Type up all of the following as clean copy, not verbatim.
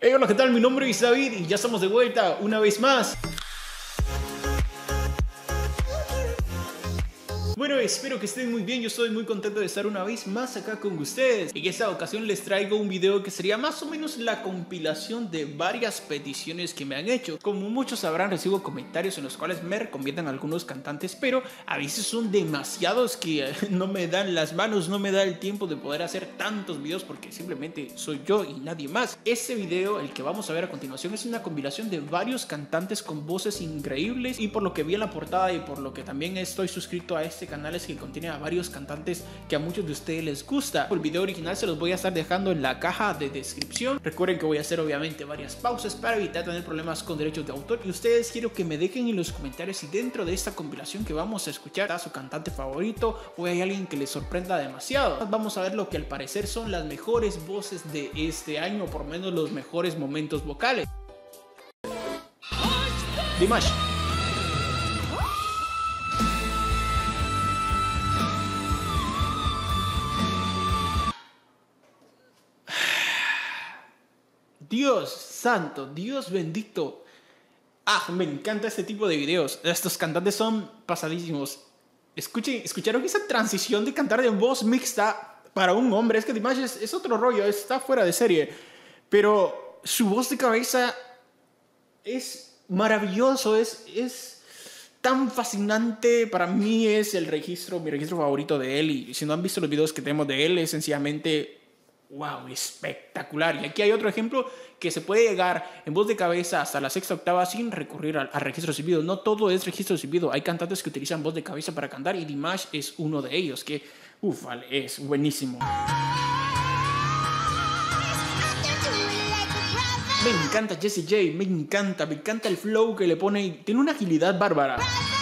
Hey, hola, ¿qué tal? Mi nombre es David y ya estamos de vuelta una vez más. Bueno, espero que estén muy bien, yo estoy muy contento de estar una vez más acá con ustedes. En esta ocasión les traigo un video que sería más o menos la compilación de varias peticiones que me han hecho. Como muchos sabrán, recibo comentarios en los cuales me recomiendan algunos cantantes, pero a veces son demasiados que no me dan las manos, no me da el tiempo de poder hacer tantos videos porque simplemente soy yo y nadie más. Este video, el que vamos a ver a continuación, es una compilación de varios cantantes con voces increíbles, y por lo que vi en la portada y por lo que también estoy suscrito a este canal es que contiene a varios cantantes que a muchos de ustedes les gusta. El video original se los voy a estar dejando en la caja de descripción. Recuerden que voy a hacer obviamente varias pausas para evitar tener problemas con derechos de autor, y ustedes quiero que me dejen en los comentarios si dentro de esta compilación que vamos a escuchar está su cantante favorito o hay alguien que les sorprenda demasiado. Vamos a ver lo que al parecer son las mejores voces de este año, o por lo menos los mejores momentos vocales. Dimash. Dios santo, Dios bendito. Me encanta este tipo de videos. Estos cantantes son pasadísimos. ¿Escucharon esa transición de cantar de voz mixta para un hombre? Es que Dimash es otro rollo, está fuera de serie. Pero su voz de cabeza es maravilloso, es tan fascinante. Para mí es mi registro favorito de él. Y si no han visto los videos que tenemos de él, es sencillamente... wow, espectacular. Y aquí hay otro ejemplo que se puede llegar en voz de cabeza hasta la sexta octava sin recurrir a registro silbido. No todo es registro silbido. Hay cantantes que utilizan voz de cabeza para cantar y Dimash es uno de ellos que, vale, es buenísimo. Me encanta Jessie J, me encanta el flow que le pone. Tiene una agilidad bárbara.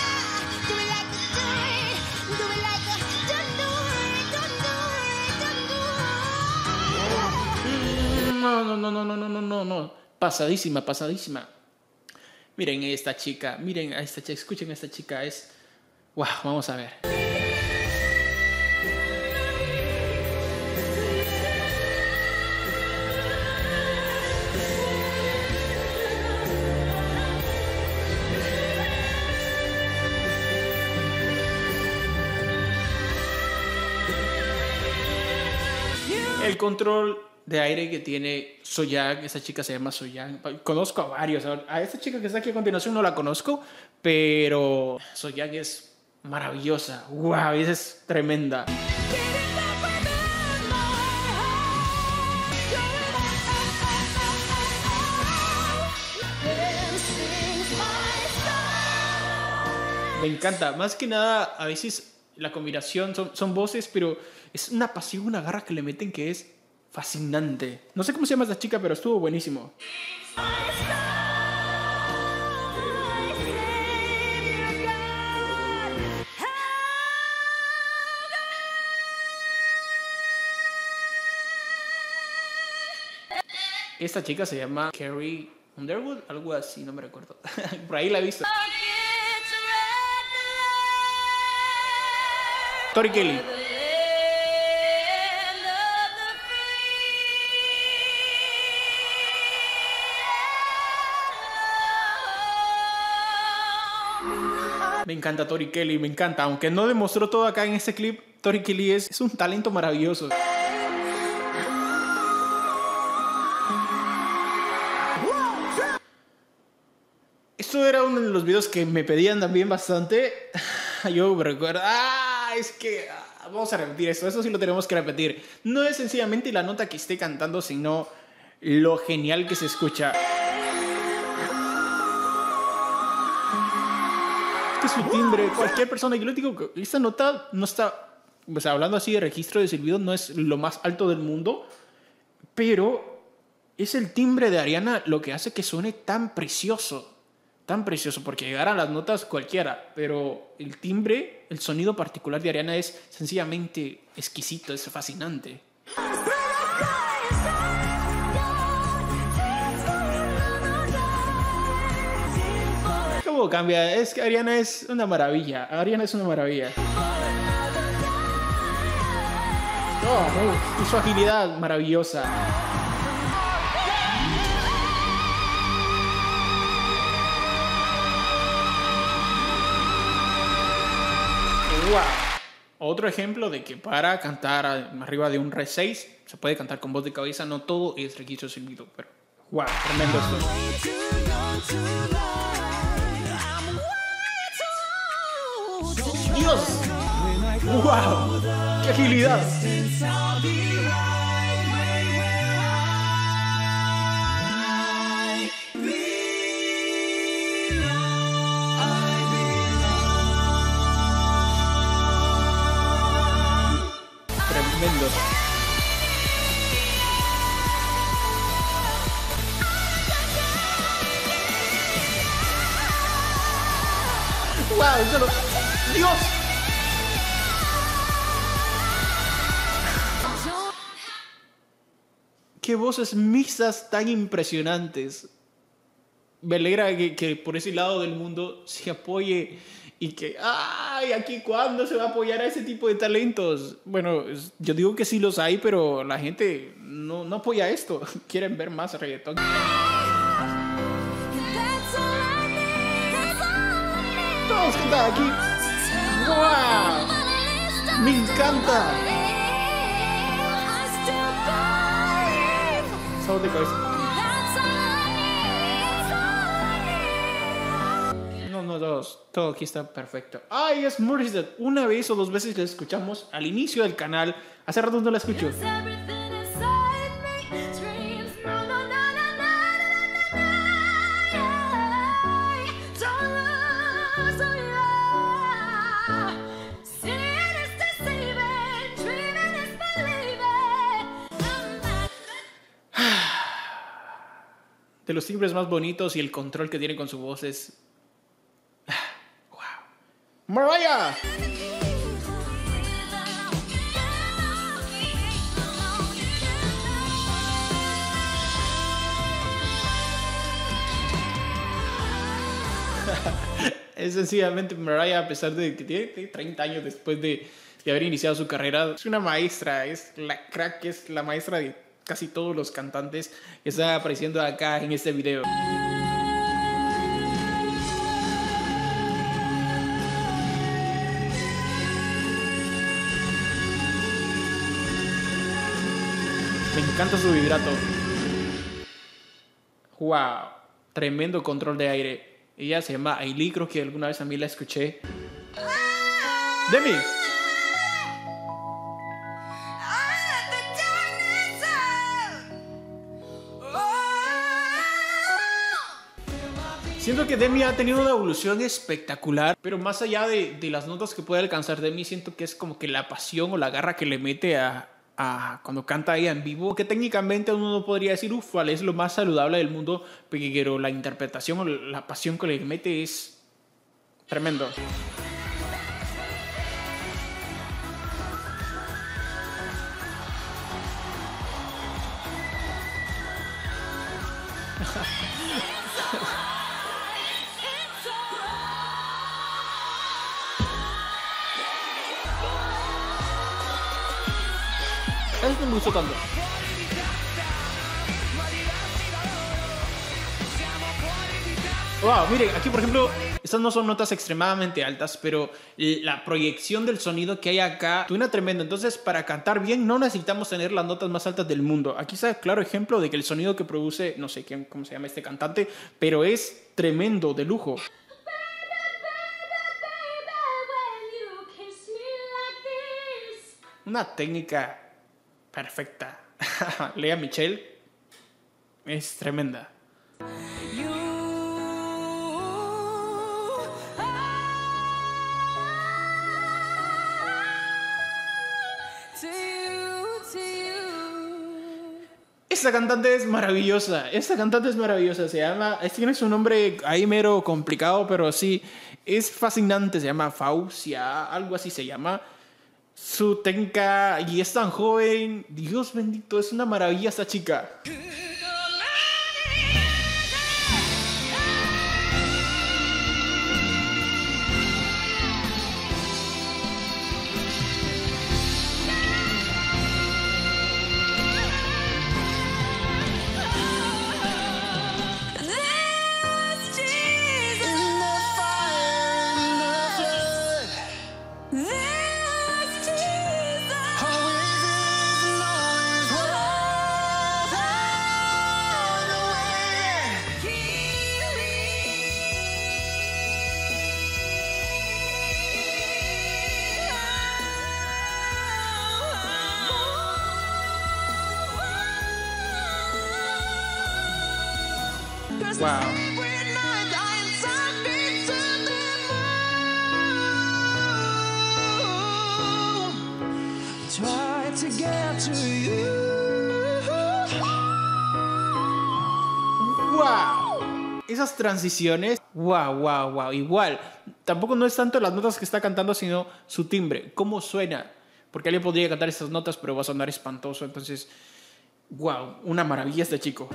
No. Pasadísima. Miren a esta chica, escuchen a esta chica, es... wow, vamos a ver. El control de aire que tiene Soyang, esa chica se llama Soyang. Conozco a varios. A esta chica que está aquí a continuación no la conozco, pero Soyang es maravillosa. ¡Wow! Esa es tremenda. Me encanta. Más que nada, a veces la combinación son voces, pero es una pasión, una garra que le meten que es fascinante. No sé cómo se llama esta chica, pero estuvo buenísimo. Esta chica se llama Carrie Underwood, algo así, no me recuerdo. Por ahí la he visto. Tori Kelly. Me encanta Tori Kelly, me encanta. Aunque no demostró todo acá en este clip, Tori Kelly es un talento maravilloso. Esto era uno de los videos que me pedían también bastante. Yo me recuerdo... es que... vamos a repetir esto. Eso sí lo tenemos que repetir. No es sencillamente la nota que esté cantando, sino lo genial que se escucha. Que su timbre, cualquier persona, yo le digo que esta nota no está, pues hablando así de registro de silbido, no es lo más alto del mundo, pero es el timbre de Ariana lo que hace que suene tan precioso, porque llegar a las notas cualquiera, pero el timbre, el sonido particular de Ariana es sencillamente exquisito, es fascinante. ¿Cómo cambia? Es que Ariana es una maravilla. Y su agilidad maravillosa. ¡Wow! Otro ejemplo de que para cantar arriba de un Re 6 se puede cantar con voz de cabeza, no todo es registro silbido, pero ¡wow! Tremendo esto. ¡Dios! ¡Wow! ¡Qué agilidad! Tremendo. ¡Wow! ¡Dios! ¡Qué voces mixtas tan impresionantes! Me alegra que por ese lado del mundo se apoye y que, ¡ay! Aquí cuándo se va a apoyar a ese tipo de talentos. Bueno, yo digo que sí los hay, pero la gente no apoya esto. Quieren ver más reggaetón. Todos cantan aquí. ¡Wow! ¡Me encanta! Sabor de cabeza. No, todo aquí está perfecto. Ay, es Morissette. Una vez o dos veces la escuchamos al inicio del canal. Hace rato no la escucho. De los timbres más bonitos y el control que tiene con su voz es... ¡Wow! ¡Mariah! Es sencillamente Mariah, a pesar de que tiene 30 años después de haber iniciado su carrera. Es una maestra, es la crack, es la maestra de casi todos los cantantes que están apareciendo acá en este video. Me encanta su vibrato. ¡Wow! Tremendo control de aire. Ella se llama Ailey, creo que alguna vez también la escuché. ¡Demi! Siento que Demi ha tenido una evolución espectacular, pero más allá de las notas que puede alcanzar Demi, siento que es como que la pasión o la garra que le mete a cuando canta ella en vivo, que técnicamente uno no podría decir, vale, es lo más saludable del mundo, pero la interpretación o la pasión que le mete es tremendo. Eso me gustó tanto. Wow, miren, aquí por ejemplo, estas no son notas extremadamente altas, pero la proyección del sonido que hay acá suena tremendo. Entonces, para cantar bien no necesitamos tener las notas más altas del mundo. Aquí está claro ejemplo de que el sonido que produce, no sé cómo se llama este cantante, pero es tremendo, de lujo. Una técnica perfecta. Lea Michele es tremenda. Esta cantante es maravillosa. Esta cantante es maravillosa. Se llama... Tiene su nombre ahí mero complicado, pero sí. Es fascinante. Se llama Faucia. Algo así se llama. Su técnica... Y es tan joven. Dios bendito. Es una maravilla esta chica. This Wow. Wow. Esas transiciones, wow. Igual, tampoco no es tanto las notas que está cantando, sino su timbre, cómo suena. Porque alguien podría cantar esas notas, pero va a sonar espantoso. Entonces, wow, una maravilla este chico.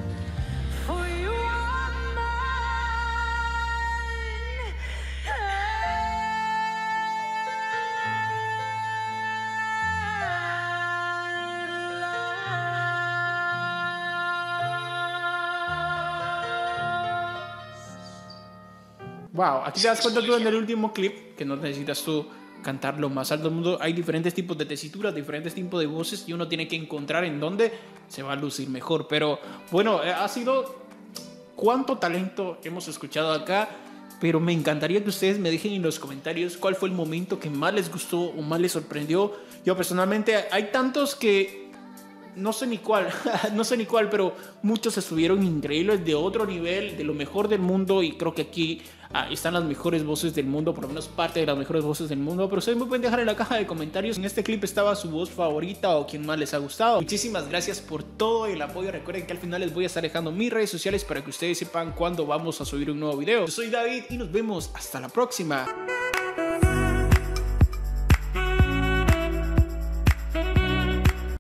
Wow, aquí te das cuenta tú en el último clip que no necesitas tú cantar lo más alto del mundo. Hay diferentes tipos de tesituras, diferentes tipos de voces y uno tiene que encontrar en dónde se va a lucir mejor. Pero bueno, ha sido cuánto talento hemos escuchado acá. Pero me encantaría que ustedes me dejen en los comentarios cuál fue el momento que más les gustó o más les sorprendió. Yo personalmente hay tantos que no sé ni cuál, pero muchos estuvieron increíbles, de otro nivel, de lo mejor del mundo, y creo que aquí están las mejores voces del mundo, por lo menos parte de las mejores voces del mundo. Pero ustedes me pueden dejar en la caja de comentarios en este clip estaba su voz favorita o quien más les ha gustado. Muchísimas gracias por todo el apoyo. Recuerden que al final les voy a estar dejando mis redes sociales para que ustedes sepan cuándo vamos a subir un nuevo video. Yo soy David y nos vemos hasta la próxima.